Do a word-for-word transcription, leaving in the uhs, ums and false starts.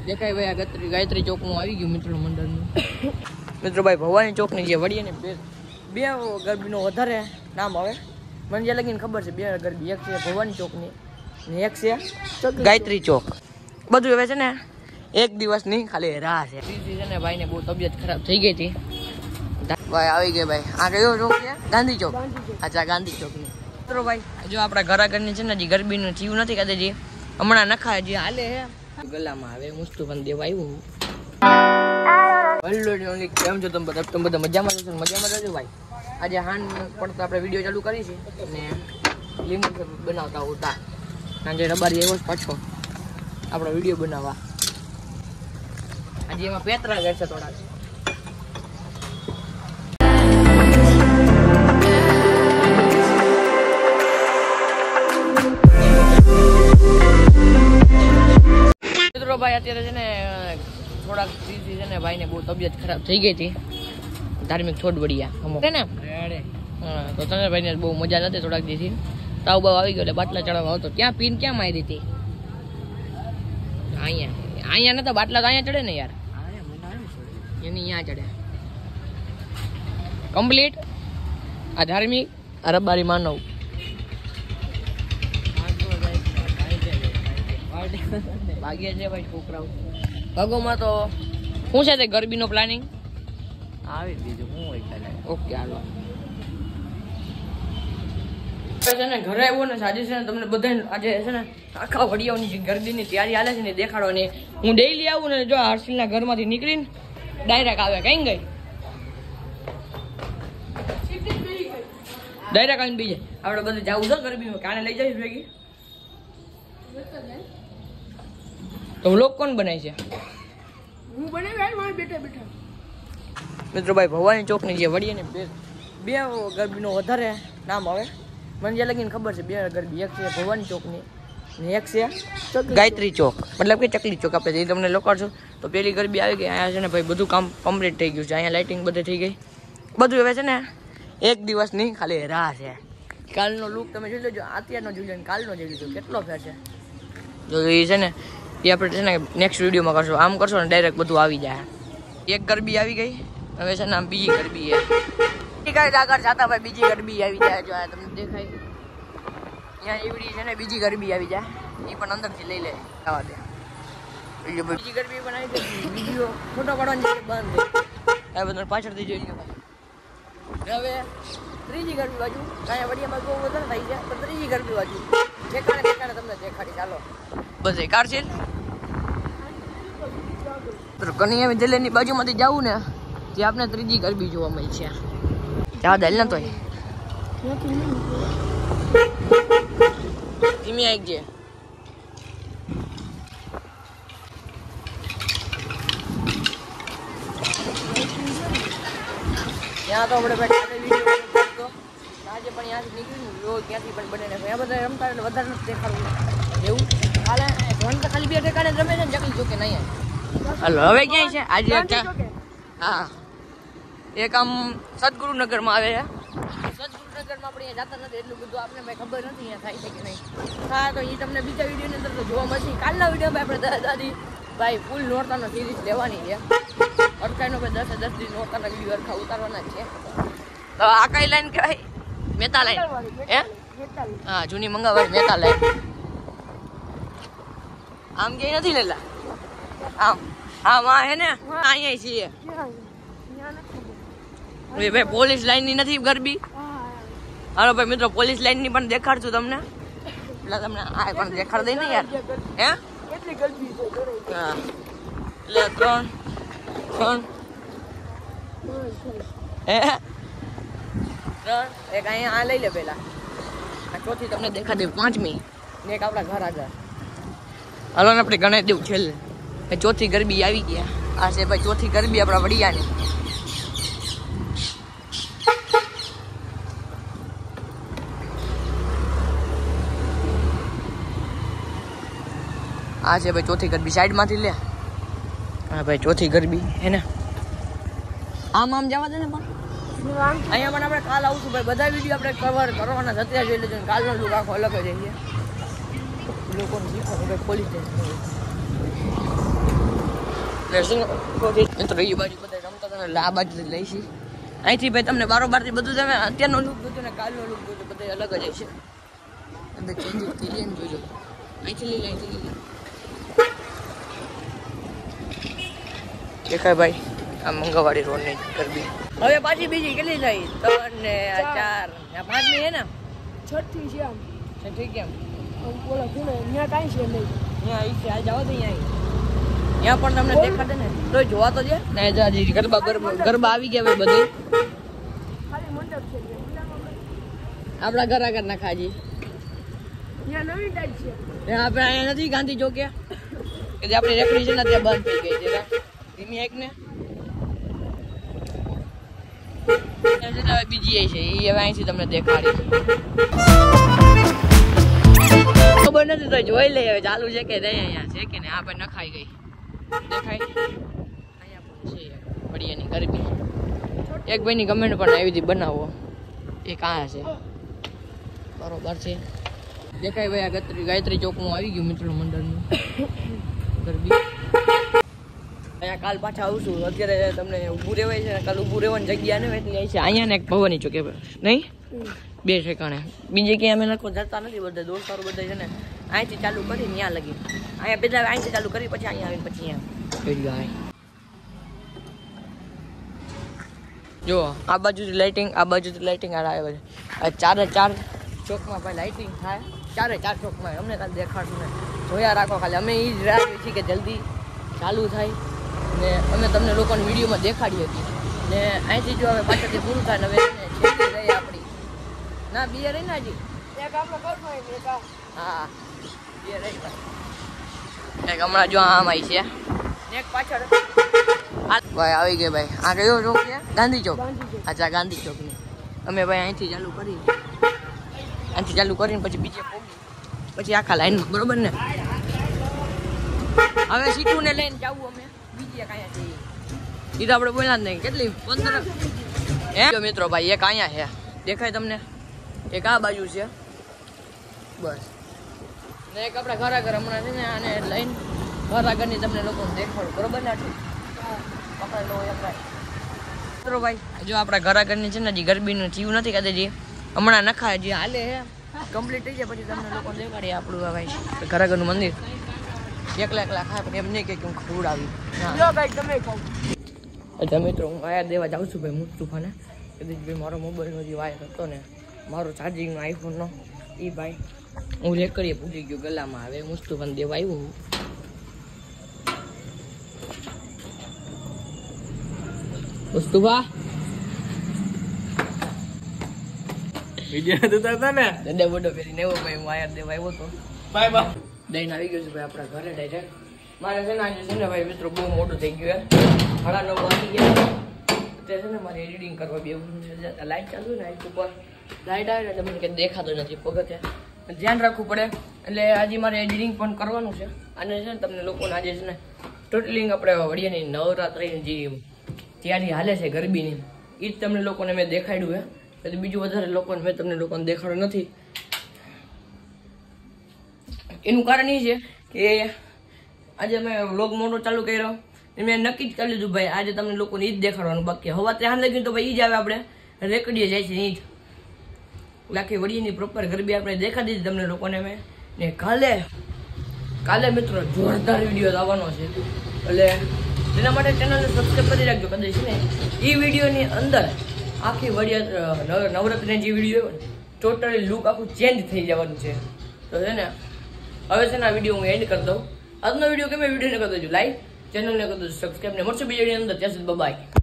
દેખાય ભાઈ આ ગાયત્રી ગાયત્રી ચોકનું આવી ગયું મિત્ર મંડળનું. મિત્રો ભાઈ ભવાની ચોકની જે વડીએ ને બે બે ગરબીનો વધારે નામ આવે મને જે લગીને ખબર છે. બે ગરબી એક છે ભવાની ચોકની ને એક છે ગાયત્રી ચોક. બધું હવે છે ને એક દિવસની ખાલી રાહ છે. છે ને ભાઈને બહુ તબિયત ખરાબ થઈ ગઈ હતી. ભાઈ આવી ગઈ ભાઈ. આ કયો ચોક છે? ગાંધી ચોક. અચ્છા ગાંધી ચોકની. મિત્રો ભાઈ જો આપણા ઘર આગળની છે ને હજી ગરબીનું થયું નથી કદાચ હજી હમણાં નખા હજી હાલે હે ગલામાં આવે મુસ્તુફન દેવા આવ્યું. કેમ છો તમે બધા? તમે બધા મજામાં છો? મજામાં રહેજો ભાઈ. આજે હાન પડતા આપણે વિડીયો ચાલુ કરી છે અને લીંબુ બનાવતા હોતા આજે રબારી એવો જ પાછો આપણો વિડીયો બનાવવા. આજે એમાં પેતરા ઘર છે થોડા. મિત્રો ભાઈ અત્યારે છે ને થોડાક દીધી છે ને ભાઈને બહુ તબિયત ખરાબ થઈ ગઈ હતી. ધાર્મિક છોડવડિયા અમુક છે ને હા તો તને ભાઈને બહુ મજા નથી થોડાક દીધી. તાવ બાવ આવી ગયો એટલે બાટલા ચડાવવા આવતો. ત્યાં પીન ક્યાં મારી હતી? અહીંયા અહીંયા નતા બાટલા તો અહીંયા ચડે ને યાર. એની અહીંયા ચડે કમ્પ્લીટ. આ ધાર્મિક આ રબારી માનવ ભાગ્ય છે ભાઈ છોકરાઓ. ભાગોમાં તો શું છે તે ગરબીનો પ્લાનિંગ આવી બીજું હું હોય ચાલે. ઓકે હાલો છે ને ઘરે આવ્યો ને આજે છે ને તમને બધા આજે છે ને આખા વડિયાઓની જે ગરબીની તૈયારી હાલે છે ને દેખાડવાની. હું ડેઈલી આવું ને જો હર્ષિલના ઘરમાંથી નીકળીને ડાયરેક્ટ આવે. કઈ ગઈ ડાયરેક્ટ આવીને બીજે આપણે બધે જવું છે ગરબીમાં. કાને લઈ જઈશ ભેગી તો વ્લોગ કોણ બનાય છે? હું બનાવી મારે બેઠા બેઠા. મિત્રો ભાઈ ભવાની ચોકની જે વડીએ ને બે બે ગરબીનો વધારે નામ આવે મને જે લગીને ખબર છે. બે ગરબી એક છે ભવાની ચોકની ને એક છે ગાયત્રી ચોક મતલબ કે ચકલી ચોક. આપણે જે તમને લોકાડશું તો પેલી ગરબી આવી ગઈ. અહીંયા છે ને ભાઈ બધું કામ કમ્પ્લીટ થઈ ગયું છે. અહીંયા લાઇટિંગ બધે થઈ ગઈ. બધું હવે છે ને એક દિવસની ખાલી રાહ છે. કાલનો લુક તમે જોઈ લેજો, અત્યારનો જોઈ લો, કાલનો જોઈ લેજો કેટલો ફેર છે. જો એ છે ને એ આપણે છે ને નેક્સ્ટ વિડીયોમાં કરશો. આમ કરશો ને ડાયરેક્ટ બધું આવી જાય. એક ગરબી આવી ગઈ હવે છે ને આમ બીજી ગરબી છે આગળ જતા ભાઈ બીજી ગરબી આવી જાય. જો આ તમને દેખાય અહીંયા એવડી છે ને બીજી ગરબી આવી જાય. એ પણ અંદરથી લઈ લે આવા દે. બીજી ગરબી પણ આવી ગઈ. વિડીયો ફોટો પાડવાની બંધ થઈ આ બધા પાછળથી જોઈ લો. હવે ત્રીજી ગરબી બાજુ કાંઈ વડિયામાં બહુ વધારે થઈ જાય તો ત્રીજી ગરબી બાજુ ઠેકાણે ઠેકાણે તમને દેખાડી. ચાલો બસ એ કાર છે કનૈયા જલેની બાજુમાંથી જવું ને જે આપણે ત્રીજી ગરબી જોવા મળી છે. જવા દે ને તો ધીમી આવી છે. ત્યાં તો આપણે આજે પણ ત્યાંથી નીકળ્યું રોજ ત્યાંથી પણ બને ને બધા રમતા એટલે વધારે નથી દેખાડવું એવું. હાલે ધોન તો ખાલી બે ઠેકાણે રમે છે ને ચકલી ચોકે નહીં. હાલો હવે ક્યાંય છે આજે? હા એક આમ સદગુરુનગરમાં આવે છે. સદગુરુનગરમાં આપણે અહીંયા જતા નથી એટલું બધું આપણે ભાઈ ખબર નથી અહીંયા થાય છે કે નહીં. હા તો એ તમને બીજા વિડીયોની અંદર તો જોવા મળશે. કાલના વિડીયોમાં આપણે દાદા દાદી ભાઈ ફૂલ નોરતાનો સિરીઝ લેવાની છે. અડકાઈનો ભાઈ દસે દસ દિવસ નોરતાના વિડીયો અડખા ઉતારવાના જ છે. તો આ કઈ લાઈન કહેવાય? મહેતા લાઈન હે? હા જૂની મંગાવાય મહેતા લાઈન. આમ ક્યાંય નથી લેલા આમ આમ આ હે ને અહીંયા છીએ ભાઈ. પોલીસ લાઈન ની નથી ગરબી. હાલો ભાઈ મિત્રો પોલીસ લાઈન ની પણ દેખાડશું તમને. એટલે તમને આ પણ દેખાડ દઈ ને યાર. હે હા એટલે ત્રણ ત્રણ હે ત્રણ એક અહીંયા આ લઈ લે પેલા. આ ચોથી તમને દેખાડ દે પાંચમી ને એક આપણા ઘર આગળ. હાલો ને આપણે ગણાઈ દેવું છેલ્લે. ચોથી ગરબી આવી ગયા. આ છે ભાઈ ચોથી ગરબી આપણા વડિયાની. આ છે ભાઈ ચોથી ગરબી. સાઈડ માંથી લે. હા ભાઈ ચોથી ગરબી હે ને. આમ આમ જવા દે ને પણ અહીંયા પણ આપણે કાલ આવશું ભાઈ. બધા વિડીયો આપણે કવર કરવાના અત્યારે જોઈ લેજો. કાલનો લુક આખો અલગ જ છે. લોકોને શીખવાનું ભાઈ પોલીસ સ્ટેશન મિત્રો એ બાજુ બધા રમતા હતા એટલે આ બાજુ લઈશી અહીંથી ભાઈ તમને બારોબારથી બધું તમે અત્યારનો લુક જોજો ને કાલનો લુક જોજો બધા અલગ જ હશે અંદર ચેન્જ થઈ જાય ને જોજો અહીંથી લઈ લે અહીંથી લઈ લે દેખાય ભાઈ આ મંગળવાડી રોડની ગરબી હવે પાછી બીજી કેટલી થઈ ત્રણ ને ચાર પાંચમી હે ને છઠ્ઠી છે આમ છઠ્ઠી કેમ બોલો ખૂણે ત્યાં કાંઈ છે નહીં ત્યાં આવી છે આ જાઓ તો અહીંયા ત્યાં પણ તમને દેખાડે ને તો જોવા તો છે ને હજી ગરબા ગરબા આવી ગયા ભાઈ બધે ખાલી મંડપ છે આપણા ઘર આગળ ના ખાજી ત્યાં નવી ટાઈપ છે આપણે અહીંયા નથી ગાંધી ચોકે કે જે આપણી રેકડી છે ને ત્યાં બંધ થઈ ગઈ છે ધીમી એક ને બીજી છે એ હવે અહીંથી તમને દેખાડી ખબર નથી તો જોઈ લઈએ હવે ચાલુ છે કે નહીં અહીંયા છે કે નહીં આ પણ નખાઈ ગઈ દેખાય અહીંયા પણ છે વડિયાની ગરબી એક ભાઈની કમેન્ટ પણ આવી હતી બનાવો એ કાં છે બરોબર છે દેખાય ભાઈ આ ગાયત્રી ગાયત્રી ચોકનું આવી ગયું મિત્ર મંડળનું ગરબી અહીંયા કાલ પાછા આવશું અત્યારે તમને ઊભું રહેવાય છે કાલ ઊભું રહેવાની જગ્યા ને એટલે છે અહીંયા ને એક ભવાની ચોકે નહીં બે ઠેકાણે બીજે ક્યાંય અમે લખો જતા નથી બધા દોસ્તારો બધા છે ને અહીંથી ચાલુ કરી ત્યાં લગી અહીંયા પેલા અહીંથી ચાલુ કરી પછી અહીંયા આવીને પછી અહીંયા જો આ બાજુથી લાઇટિંગ આ બાજુથી લાઇટિંગ આ આવે છે ચારે ચાર ચોકમાં ભાઈ લાઇટિંગ થાય ચારે ચાર ચોકમાં અમને કાલે દેખાડશું ને જોયા રાખો ખાલી અમે એ જ રાહ જોઈએ છીએ કે જલ્દી ચાલુ થાય ને અમે તમને લોકોને વિડીયોમાં દેખાડીએ છીએ ને અહીંથી જો હવે પાછળથી પૂરું થાય ને હવે છેલ્લી રહી આપણી ના બે રહી ને હજી એક આપણો કરવાનો એક આ હા બે રહી એક હમણાં જો આમ આવી છે ને એક પાછળ ભાઈ આવી ગઈ ભાઈ આ કયો ચોક છે ગાંધી ચોક અચ્છા ગાંધી ચોકની અમે ભાઈ અહીંથી ચાલુ કરી અહીંથી ચાલુ કરીને પછી બીજે પહોંચી પછી આખા લાઈનમાં બરોબર ને હવે શીખવું ને લઈને જવું અમે બીજી એક અહીંયા જઈએ એ તો આપણે બોલ્યા જ નહીં કેટલી પંદર હે મિત્રો ભાઈ એક અહીંયા છે દેખાય તમને એક આ બાજુ છે બસ ને એક આપણા ઘર આગળ હમણાં છે ને આને લઈને ઘર આગળની તમને લોકોને દેખાડું બરોબર ને આટલું પકડેલો હોય મિત્રો ભાઈ જો આપણા ઘર આગળની છે ને હજી ગરબીનું થયું નથી કદાચ જે હમણાં નખાય જે હાલે હે કમ્પ્લીટ થઈ જાય પછી તમને લોકોને દેખાડીએ આપણું ભાઈ ઘર આગળનું મંદિર એકલા એકલા ખાય પણ એમ નહીં કે હું ખવડાવી લો ભાઈ તમે કહો અચ્છા મિત્રો હું વાયર દેવા જાઉં છું ભાઈ મુસ્તુફાને કદાચ ભાઈ મારો મોબાઈલનો જે વાયર હતો ને મારો ચાર્જિંગનો આઈફોનનો એ ભાઈ હું લેક કરીએ પૂછી ગયો ગલામાં આવે મુસ્તુફાને દેવા આવ્યું હું મુસ્તુફા વિડિયો તો હતા ને દડે બડો ફેરીને એવો ભાઈ હું વાયર દેવા આવ્યો તો બાય બાય દઈને આવી ગયો છું ભાઈ આપણા ઘરે ડાયરેક્ટ મારે છે ને આજે છે ને ભાઈ મિત્રો બહુ મોટું થઈ ગયું સાડા નવ વાગી ગયા તે છે ને મારે એડિટિંગ કરવા બે લાઇટ ચાલુ ને આઈટ ઉપર લાઇટ આવે ને એટલે મને કંઈ દેખાતો નથી પગથે ધ્યાન રાખવું પડે એટલે આજે મારે એડિટિંગ પણ કરવાનું છે અને છે ને તમને લોકોને આજે છે ને ટોટલિંગ આપણે વડિયાની નવરાત્રિની જે તૈયારી હાલે છે ગરબીની એ જ તમને લોકોને મેં દેખાડ્યું હે એટલે બીજું વધારે લોકોને મેં તમને લોકોને દેખાડ્યું નથી એનું કારણ એ છે કે આજે મેં વ્લોગ મોટો ચાલુ કર્યો મેં નક્કી જ કરી લીધું ભાઈ આજે તમને લોકોને એ જ દેખાડવાનું બાકી હવા ત્યાં લગી તો ભાઈ એ જ આવે આપણે રેકડીએ જાય છે એ જ લાખી વડીની પ્રોપર ગરબી આપણે દેખાડી દીધી તમને લોકોને મેં ને કાલે કાલે મિત્રો જોરદાર વિડીયો આવવાનો છે એટલે તેના માટે ચેનલને સબસ્ક્રાઈબ કરી રાખજો કદાચ છે ને એ વિડીયોની અંદર આખી વડિયા નવરાત્રિની જે વિડીયો હોય ને ટોટલી લુક આખું ચેન્જ થઈ જવાનું છે તો છે ને હવે છે ને આ વિડીયો હું એન્ડ કરી દઉં આજનો વિડીયો કેમ વિડીયોને કરી દેજો લાઈક ચેનલને કરી દેજો સબસ્ક્રાઈબ ને મળશે બીજા વિડીયો અંદર ત્યાં સુધી બાય.